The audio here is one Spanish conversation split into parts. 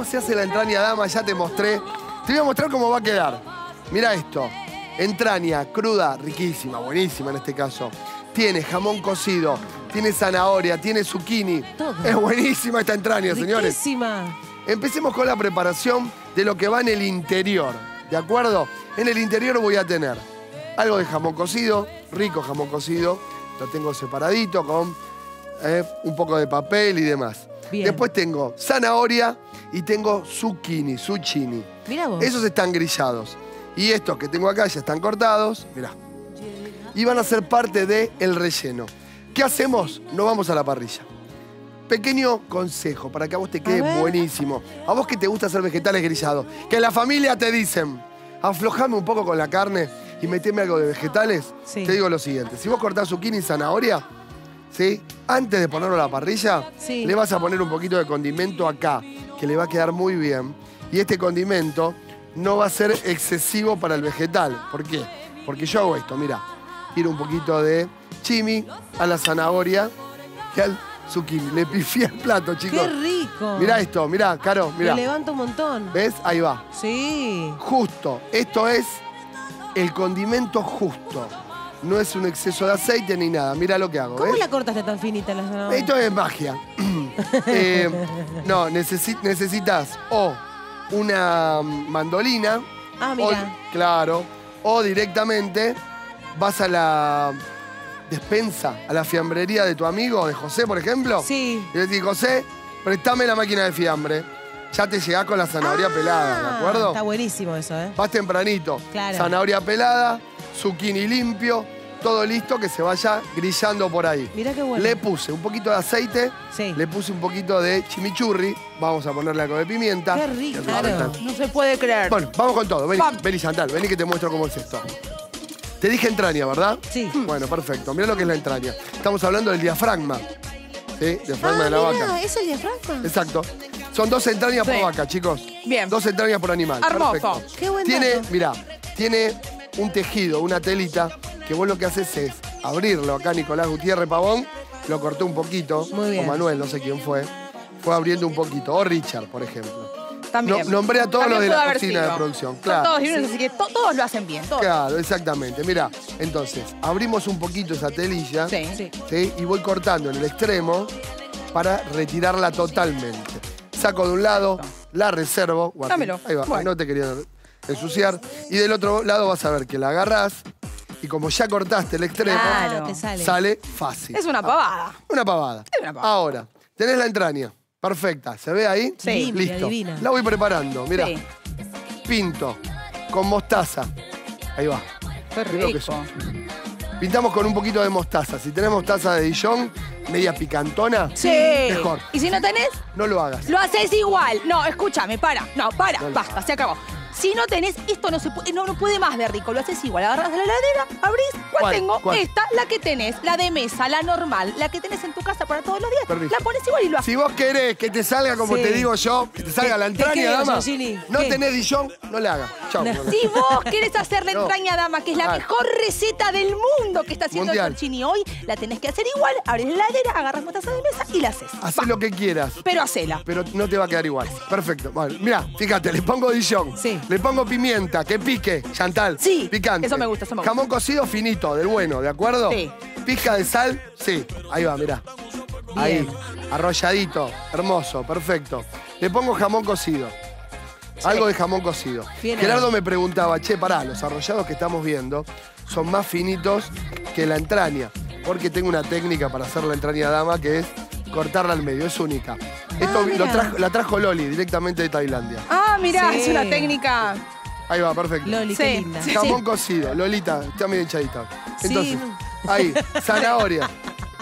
se hace la entraña dama, ya te mostré. Te voy a mostrar cómo va a quedar. Mira esto. Entraña cruda, riquísima, buenísima en este caso. Tiene jamón cocido, tiene zanahoria, tiene zucchini. Todo. Es buenísima esta entraña, señores. Riquísima. Empecemos con la preparación de lo que va en el interior, ¿de acuerdo? En el interior voy a tener algo de jamón cocido, rico jamón cocido. Lo tengo separadito con un poco de papel y demás. Bien. Después tengo zanahoria y tengo zucchini. Mirá vos. Esos están grillados. Y estos que tengo acá ya están cortados, mirá. Y van a ser parte del relleno. ¿Qué hacemos? No vamos a la parrilla. Pequeño consejo para que a vos te quede buenísimo. A vos que te gusta hacer vegetales grillados. Que en la familia te dicen, aflojame un poco con la carne y meteme algo de vegetales. Sí. Te digo lo siguiente. Si vos cortás zucchini y zanahoria, ¿sí? Antes de ponerlo a la parrilla, Sí. le vas a poner un poquito de condimento acá, que le va a quedar muy bien. Y este condimento no va a ser excesivo para el vegetal. ¿Por qué? Porque yo hago esto, mirá. Tiro un poquito de chimi a la zanahoria y al zucchini. Le pifié el plato, chicos. ¡Qué rico! Mirá esto, mirá, Caro, mirá. Me levanta un montón. ¿Ves? Ahí va. Sí. Justo. Esto es el condimento justo. No es un exceso de aceite ni nada. Mirá lo que hago, ¿Cómo ¿ves? la cortaste tan finita la zanahoria? Esto es magia. No, necesitas o una mandolina. Ah, mira. Claro. O directamente vas a la despensa, a la fiambrería de tu amigo, de José, por ejemplo. Sí. Y le decís, José, préstame la máquina de fiambre. Ya te llegás con la zanahoria pelada, ¿de acuerdo? Está buenísimo eso, ¿eh? Vas tempranito. Claro. Zanahoria pelada, zucchini limpio, todo listo que se vaya grillando por ahí. Mirá qué bueno. Le puse un poquito de aceite, Sí. le puse un poquito de chimichurri, vamos a ponerle algo de pimienta. Qué rico. Claro. No se puede creer. Bueno, vamos con todo. Vení, Vamos. vení, Chantal, vení que te muestro cómo es esto. Te dije entraña, ¿verdad? Sí. Bueno, perfecto. Mirá lo que es la entraña. Estamos hablando del diafragma. ¿Sí? Diafragma de la mirá, vaca. ¿es el diafragma? Exacto. Son 2 entrañas Sí. por vaca, chicos. Bien. 2 entrañas por animal. Hermoso. Perfecto. Qué buen Tiene, dato. mirá, tiene un tejido, una telita, que vos lo que haces es abrirlo. Acá Nicolás Gutiérrez Pavón lo cortó un poquito. Muy bien. O Manuel, no sé quién fue. Fue abriendo un poquito. O Richard, por ejemplo. También. Nombré a todos También los de pudo la haber cocina sido. de producción. Son Claro. todos divinos, así que todos lo hacen bien. Todos. Claro, exactamente. Mirá, entonces, abrimos un poquito esa telilla. Sí. Sí. ¿Sí? Y voy cortando en el extremo para retirarla totalmente. Saco de un lado, la reservo. Guarda. Dámelo. Ahí va, Bueno. no te quería ensuciar. Y del otro lado vas a ver que la agarrás y como ya cortaste el extremo, Claro. Te sale. sale fácil. Es una pavada. Una pavada. Es una pavada. Ahora, tenés la entraña. Perfecta. ¿Se ve ahí? Sí. Limpia, Listo. divina. La voy preparando. Mirá, Sí. pinto con mostaza. Ahí va. Qué Mirá lo que rico. Pintamos con un poquito de mostaza. Si tenés mostaza de Dijon, media picantona, Sí. mejor. Y si no tenés, No lo hagas. lo haces igual. No, escúchame, para. No, para. Dale. Basta, se acabó. Si no tenés, esto no se puede, no puede más de rico. Lo haces igual. Agarras de la heladera, abrís. ¿Cuál ¿Cuál? tengo? ¿Cuál? Esta, la que tenés, la de mesa, la normal, la que tenés en tu casa para todos los días. Permiso. La pones igual y lo haces. Si vos querés que te salga como Sí. te digo yo, que te salga la Te entraña, creo, dama, Gigini. no ¿Qué? tenés Dijon, no la hagas. Chau. No. No. Si vos querés hacer la No. entraña dama, que es la Ah. mejor receta del mundo que está haciendo Mundial. el Torchini hoy, la tenés que hacer igual, abrís la heladera, agarras mostaza de mesa y la haces. Hacés lo que quieras, Pero hacela. pero no te va a quedar igual. Perfecto. Bueno, mirá, fíjate, le pongo Dijon, Sí. le pongo pimienta, que pique, Chantal. Sí, Picante. eso me gusta, eso me gusta. Jamón cocido finito, del bueno, ¿de acuerdo? Sí. Pizca de sal, sí. Ahí va, mirá. Ahí, arrolladito, hermoso, perfecto. Le pongo jamón cocido. Algo de jamón cocido. Bien Gerardo ahí. me preguntaba, che, pará, los arrollados que estamos viendo son más finitos que la entraña. Porque tengo una técnica para hacer la entraña dama que es cortarla al medio, es única. Esto mirá. la trajo Loli directamente de Tailandia. Ah, mirá, Sí. es una técnica. Ahí va, perfecto. Loli, Sí. qué linda. Sí. Jamón cocido, Lolita, está medio hinchadita. Entonces, Sí. ahí, zanahoria.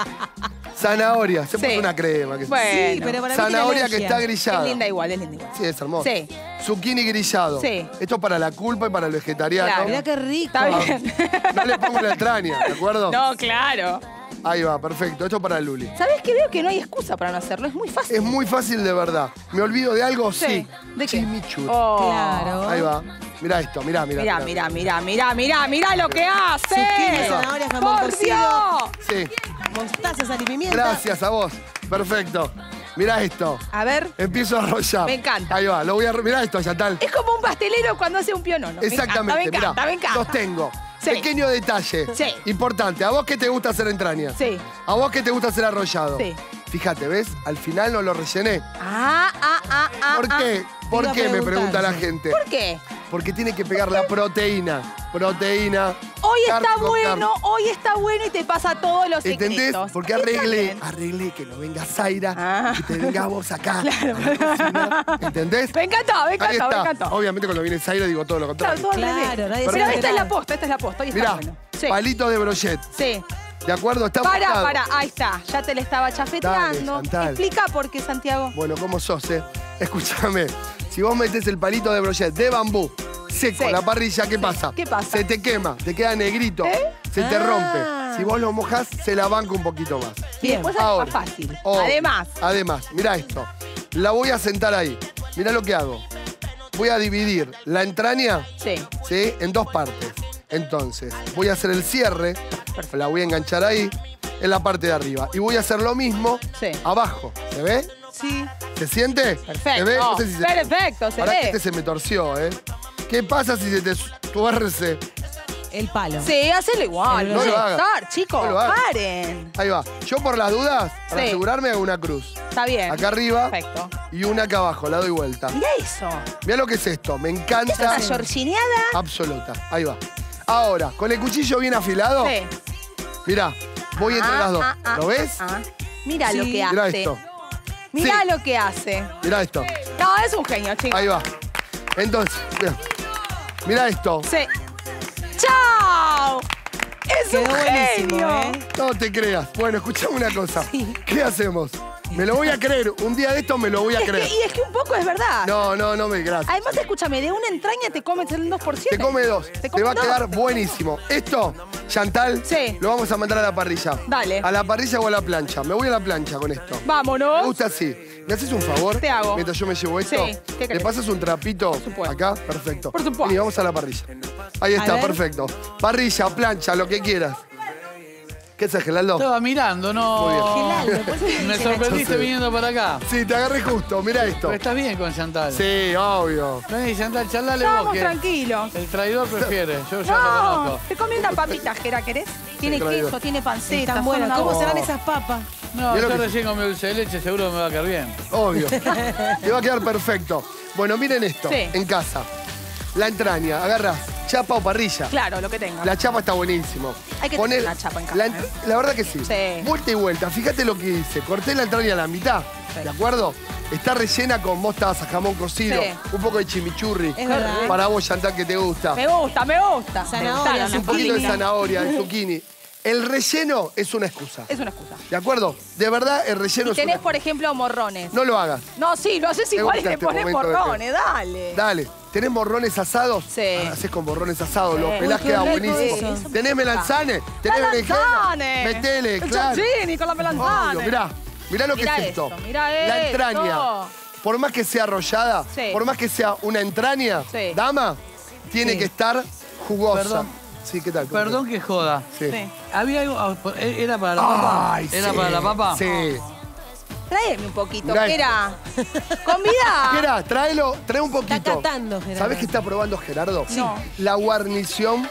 Zanahoria, se puso Sí. una crema. Que Bueno. Sí, pero para mí tiene Zanahoria que alergia. está Es grillada. linda igual, es linda igual. Sí, es hermoso. Sí. Zucchini grillado. Sí. Esto es para la culpa y para el vegetariano. Claro. Mirá qué rico. Está bien. No le pongo la entraña, ¿de acuerdo? No, claro. Ahí va, perfecto. Esto es para Luli. ¿Sabés qué? Veo que no hay excusa para no hacerlo. Es muy fácil. Es muy fácil de verdad. ¿Me olvido de algo? Sí. ¿De qué? Chimichurri. Oh. Claro. Ahí va. Mirá esto, mirá. Mirá lo que hace. Zucchini, zanahoria, jamón ¡Por cocido. Dios! Sí. Mostaza, sal y pimienta. Gracias a vos. Perfecto. Mirá esto. A ver. Empiezo a arrollar. Me encanta. Ahí va, lo voy a... Mirá esto, Chantal. Es como un pastelero cuando hace un pionono. Exactamente, Me encanta, mirá. me encanta. Sostengo. Sí. Pequeño detalle. Sí. Importante. ¿A vos qué te gusta hacer entrañas? Sí. ¿A vos qué te gusta hacer arrollado? Sí. Fíjate, ¿ves? Al final no lo rellené. ¿Por qué? ¿Por Iba a qué? Me pregunta la preguntarse. gente. ¿Por qué? Porque tiene que pegar la proteína. Proteína. Hoy carne está con bueno, hoy está bueno y te pasa todos los secretos. ¿Entendés? Porque Está bien. arreglé que no venga Zaira Ah. y te vengas vos acá. Claro. ¿Entendés? Me encantó, me Ahí encantó, está. me encantó. Obviamente cuando viene Zaira digo todo lo Claro, contrario. todo al Claro, revés. nadie se Pero va a esta es la enterar. posta, esta es la posta. Hoy está Mirá, bueno. Sí. palito de brochet. Sí. ¿De acuerdo? Está Para, marcado. ahí está. Ya te le estaba chafeteando. Dale, Chantal. Explica por qué, Santiago. Bueno, ¿cómo sos, Escúchame. Si vos metés el palito de brochet de bambú seco Sí. en la parrilla, ¿qué pasa? ¿Qué pasa? Se te quema, te queda negrito, se te Ah. rompe. Si vos lo mojás, se la banca un poquito más. Y después es Ahora. más fácil. Oh, Además. mirá esto. La voy a sentar ahí. Mirá lo que hago. Voy a dividir la entraña, Sí. ¿sí? En dos partes. Entonces, voy a hacer el cierre, la voy a enganchar ahí, en la parte de arriba. Y voy a hacer lo mismo Sí. abajo. ¿Se ve? Sí. ¿Se siente? Perfecto. ¿Se ve? No sé si se Perfecto, se Pará ve. que este se me torció, ¿Qué pasa si se te tuerce? El palo. Sí, hacelo igual. No No lo lo hagas. chicos. No lo hagas. Paren. Ahí va. Yo por las dudas, para Sí. asegurarme, hago una cruz. Está bien. Acá arriba Perfecto. y una acá abajo. La doy vuelta. Mirá eso. Mirá lo que es esto. Me ¿Es encanta. una georgineada? Absoluta. Ahí va. Ahora, con el cuchillo bien afilado, Sí. mirá, voy entre las dos. ¿Lo ves? Mira Sí. lo que Mirá hace. esto. Mirá Sí. lo que hace. Mirá esto. No, es un genio, chicos. Ahí va. Entonces, mirá esto. Sí. ¡Chao! ¡Es Quedó un buenísimo, genio! No te creas. Bueno, escuchame una cosa. Sí. ¿Qué hacemos? Me lo voy a creer. Un día de esto me lo voy a creer. Y es que un poco es verdad. No me gracias. Además, escúchame, de una entraña te comes el 2%. Te come dos. Te va a quedar buenísimo. Esto, Chantal, Sí. lo vamos a mandar a la parrilla. Dale. ¿A la parrilla o a la plancha? Me voy a la plancha con esto. Me Vámonos. gusta así. ¿Me haces un favor? Te hago. Mientras yo me llevo esto. Sí, ¿qué ¿Le querés? pasas un trapito supuesto. acá? Perfecto. Por supuesto. Y vamos a la parrilla. Ahí A está, ver. perfecto. Parrilla, plancha, lo que quieras. ¿Qué haces, Geraldo? Estaba mirando, no. Geraldo, ¿por qué Me dice Nacho? sorprendiste Sí. viniendo para acá. Sí, te agarré justo. Mira esto. Pero estás bien con Chantal. Sí, obvio. Vení, Chantal, charlale vos Estamos que tranquilos. el traidor prefiere. Yo ya lo No, conozco. te comí una papita, Jera, ¿querés? Tiene traidor. queso, tiene panceta. Tan son bueno. una ¿Cómo bomba. serán esas papas? No, Mirá lo yo que- recién comí dulce de leche, seguro me va a caer bien. Obvio. Te va a quedar perfecto. Bueno, miren esto. Sí. En casa. La entraña, agarras chapa o parrilla. Claro, lo que tenga. La chapa está buenísimo. Hay que tener una chapa en casa, La verdad que sí. Sí. Vuelta y vuelta. Fíjate lo que hice. Corté la entraña a la mitad. Sí. ¿De acuerdo? Está rellena con mostaza, jamón cocido, Sí. un poco de chimichurri. Es verdad. Para vos, Chantal, que te gusta. Me gusta, me gusta. Zanahoria, Me gustaron Un las poquito de papitas. zanahoria, de zucchini. El relleno es una excusa. Es una excusa. ¿De acuerdo? De verdad, el relleno Y es una tenés, por ejemplo, morrones. No lo hagas. No, sí, lo haces Me igual y gusta le este pones momento de morrones, dale. Dale. ¿Tenés morrones asados? Sí. Haces con morrones asados, los Sí. pelás, Uy, qué queda rico buenísimo. eso. ¿Tenés melanzane? ¿Tenés berenjena? ¡Melanzane! Metele, El claro. chocchini con la melanzane. Obvio, mirá lo que Mirá es esto. esto, mirá La esto. entraña. Por más que sea arrollada, Sí. por más que sea una entraña, Sí. dama, tiene Sí. que estar jugosa. Perdón. Sí, ¿qué tal? Perdón que joda. Sí. Sí. ¿Había algo? ¿Era para la papa? Ay, ¿Era sí. para la papa? Sí. Tráeme un poquito, Mirá Jera. Convidá. Mira, trae un poquito. Está catando, Gerardo. ¿Sabés qué está probando Gerardo? Sí. No. La guarnición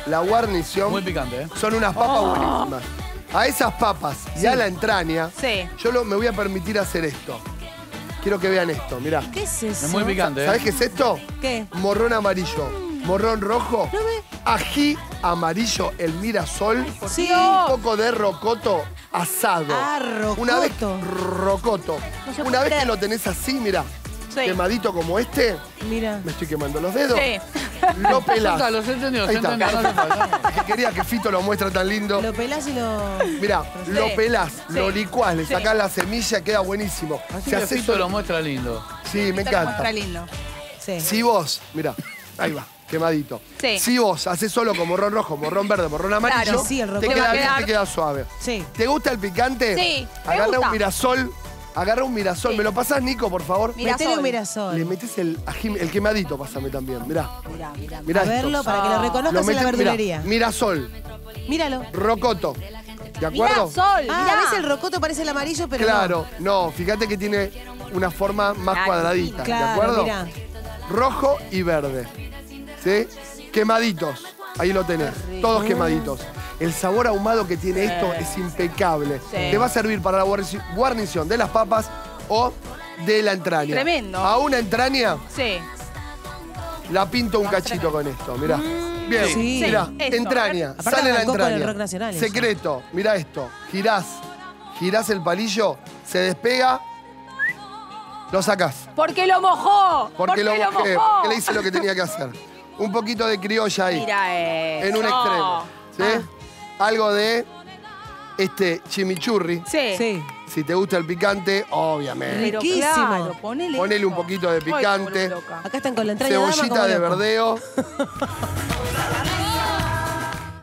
Muy picante, ¿eh? son unas papas buenísimas. A esas papas y a la entraña, Sí. yo me voy a permitir hacer esto. Quiero que vean esto, mirá. ¿Qué es eso? Es muy picante, ¿Sabés ¿eh? qué es esto? ¿Qué? Morrón amarillo, morrón rojo, ¿No ve? ají amarillo, el mirasol, Sí. un poco de rocoto asado. Ah, rocoto. Una vez rocoto. No se Una puede vez que creer. lo tenés así, mirá, Sí. quemadito como este, Mira. me estoy quemando los dedos. Sí. Lo pelás. Los entendió, Ahí se está. entendió. No hace falta. Es que quería que Fito lo muestra tan lindo. Lo pelás y lo... Mirá, lo pelás, Sí. lo licuás, le Sí. sacás la semilla, queda buenísimo. Así Si que haces Fito eso- lo muestra lindo. Sí, me Te lo encanta. muestra lindo. Sí. Si vos, mirá, ahí va, quemadito. Sí. Si vos haces solo con morrón rojo, morrón verde, morrón amarillo, Claro. Sí, el te rocoto. queda va a bien, quedar- te queda suave. Sí. ¿Te gusta el picante? Sí, me Agarra gusta. un mirasol, Sí. ¿Me lo pasás, Nico, por favor? Mirasol. Metele un mirasol. Le metes el ají, el quemadito, pásame también, mirá. Mirá A esto. verlo para que lo reconozcas en la metes- verdulería. mirá, mirasol, Míralo. rocoto, ¿De acuerdo? Mirá, Sol, Ah, mirá. ¿ves? El rocoto parece el amarillo, pero Claro, no, fíjate que tiene una forma más Claro, cuadradita, ¿de Claro, acuerdo? mirá. Rojo y verde. ¿Sí? Quemaditos. Ahí lo tenés. Todos quemaditos. El sabor ahumado que tiene esto es impecable. Sí. Te va a servir para la guarnición de las papas o de la entraña. Tremendo. A una entraña Sí. la pinto un cachito con esto, mirá. Bien, Sí. mirá, Eso, entraña, Aparte sale la arrancó con el entraña. rock nacional eso. Secreto, mirá esto, girás el palillo, se despega, lo sacás. Porque lo mojó. Porque lo mojé, mojó. porque le hice lo que tenía que hacer. Un poquito de criolla ahí, Mira eso. en un extremo. ¿Sí? Algo de chimichurri. Sí. Sí. Si te gusta el picante, obviamente. Pero Riquísimo. claro, ponele Un eso. poquito de Ay, picante. como loca. Acá están con la entraña dama Cebollita como de loco. verdeo.